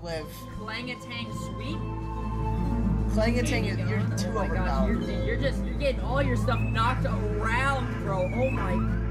live. Clangatang sweet? Clangatang, you're too overpowered. You're getting all your stuff knocked around, bro. Oh my